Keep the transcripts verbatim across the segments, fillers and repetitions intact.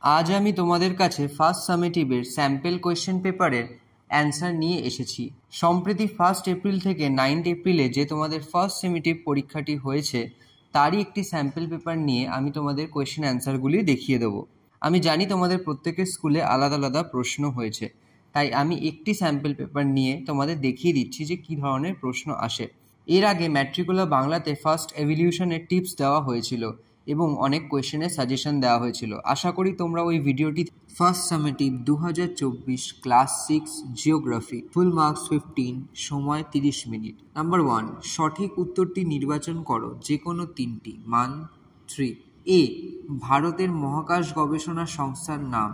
আজ আমি তোমাদের কাছে ফার্স্ট সামেটিভের স্যাম্পল কোয়েশ্চেন পেপারের অ্যান্সার নিয়ে এসেছি। সম্প্রতি ফার্স্ট এপ্রিল থেকে নাইন্থ এপ্রিলে যে তোমাদের ফার্স্ট সামেটিভ পরীক্ষাটি হয়েছে তারই একটি স্যাম্পল পেপার নিয়ে আমি তোমাদের কোয়েশ্চেন অ্যান্সারগুলি দেখিয়ে দেবো। আমি জানি তোমাদের প্রত্যেকের স্কুলে আলাদা আলাদা প্রশ্ন হয়েছে, তাই আমি একটি স্যাম্পল পেপার নিয়ে তোমাদের দেখিয়ে দিচ্ছি যে কী ধরনের প্রশ্ন আসে। এর আগে ম্যাট্রিকুলার বাংলাতে ফার্স্ট এভলিউশনের টিপস দেওয়া হয়েছিল এবং অনেক কোয়েশ্চেনের সাজেশন দেওয়া হয়েছিল। আশা করি তোমরা ওই ভিডিওটি ফার্স্ট সামেটিভ দু হাজার চব্বিশ class six geography, full marks fifteen, সময় তিরিশ মিনিট। নাম্বার ওয়ান, সঠিক উত্তরটি নির্বাচন করো যে কোনো তিনটি। মান থ্রি। এ, ভারতের মহাকাশ গবেষণা সংস্থার নাম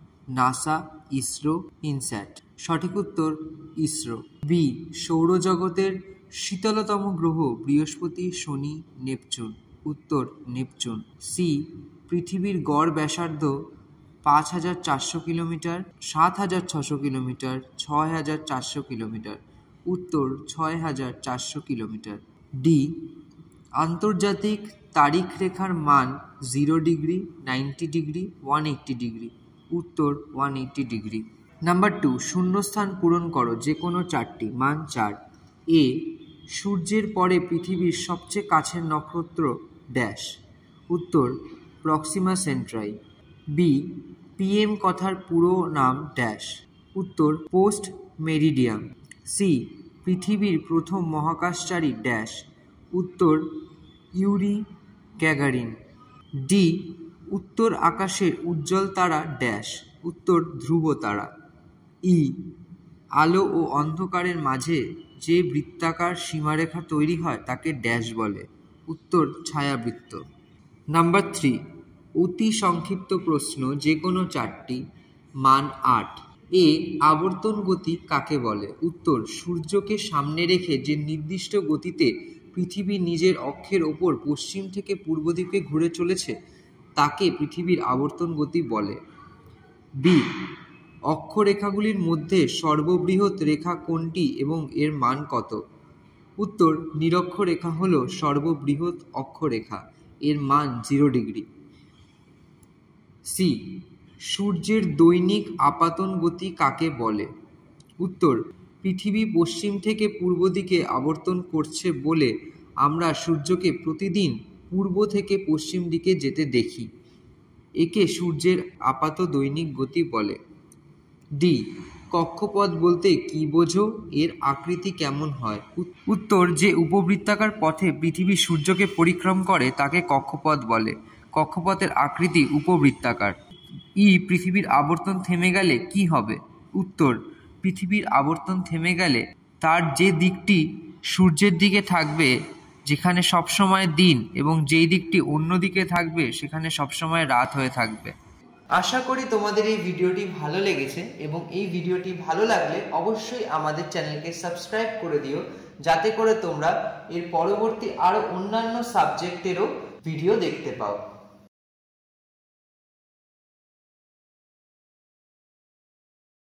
নাসা, ইসরো, ইনস্যাট। সঠিক উত্তর ইসরো। বি, সৌরজগতের শীতলতম গ্রহ বৃহস্পতি, শনি, নেপচুন। উত্তর নেপচুন। সি, পৃথিবীর গড় ব্যাসার্ধ পাঁচ হাজার চারশো কিলোমিটার, সাত হাজার ছশো কিলোমিটার, ছয় হাজার চারশো কিলোমিটার। উত্তর ছয় হাজার চারশো কিলোমিটার। ডি, আন্তর্জাতিক তারিখ রেখার মান zero degree, ninety degree, one eighty degree. উত্তর one eighty degree. Number two, শূন্যস্থান পূরণ করো যে কোনো চারটি। মান চার। এ, সূর্যের পরে পৃথিবীর সবচেয়ে কাছের নক্ষত্র ড্যাশ। উত্তর প্রক্সিমা সেন্ট্রাই। বি, পিএম কথার পুরো নাম ড্যাশ। উত্তর পোস্ট মেরিডিয়াম। সি, পৃথিবীর প্রথম মহাকাশচারী ড্যাশ। উত্তর ইউরি গ্যাগারিন। ডি, উত্তর আকাশের উজ্জ্বল তারা ড্যাশ। উত্তর ধ্রুব তারা। ই, আলো ও অন্ধকারের মাঝে যে বৃত্তাকার সীমারেখা তৈরি হয় তাকে ড্যাশ বলে। উত্তর ছায়াবৃত্ত। নাম্বার থ্রি, অতি সংক্ষিপ্ত প্রশ্ন যে কোনো চারটি। মান আট। এ, আবর্তন গতি কাকে বলে? উত্তর সূর্যকে সামনে রেখে যে নির্দিষ্ট গতিতে পৃথিবী নিজের অক্ষের ওপর পশ্চিম থেকে পূর্ব দিকে ঘুরে চলেছে তাকে পৃথিবীর আবর্তন গতি বলে। বি, অক্ষরেখাগুলির মধ্যে সর্ববৃহৎ রেখা কোনটি এবং এর মান কত? উত্তর নিরক্ষরেখা হল সর্ববৃহৎ অক্ষরেখা, এর মান জিরো ডিগ্রি। সি, সূর্যের দৈনিক আপাতন গতি কাকে বলে? উত্তর পৃথিবী পশ্চিম থেকে পূর্ব দিকে আবর্তন করছে বলে আমরা সূর্যকে প্রতিদিন পূর্ব থেকে পশ্চিম দিকে যেতে দেখি, একে সূর্যের আপাত দৈনিক গতি বলে। ডি, কক্ষপথ বলতে কি বোঝো? এর আকৃতি কেমন হয়? উত্তর যে উপবৃত্তাকার পথে পৃথিবী সূর্যকে পরিক্রম করে তাকে কক্ষপথ বলে। কক্ষপথের আকৃতি উপবৃত্তাকার। ই, পৃথিবীর আবর্তন থেমে গেলে কি হবে? উত্তর পৃথিবীর আবর্তন থেমে গেলে তার যে দিকটি সূর্যের দিকে থাকবে যেখানে সবসময় দিন এবং যেই দিকটি অন্য দিকে থাকবে সেখানে সবসময় রাত হয়ে থাকবে। আশা করি তোমাদের এই ভিডিওটি ভালো লেগেছে এবং এই ভিডিওটি ভালো লাগলে অবশ্যই আমাদের চ্যানেলকে সাবস্ক্রাইব করে দিও, যাতে করে তোমরা এর পরবর্তী আরও অন্যান্য সাবজেক্টেরও ভিডিও দেখতে পাও।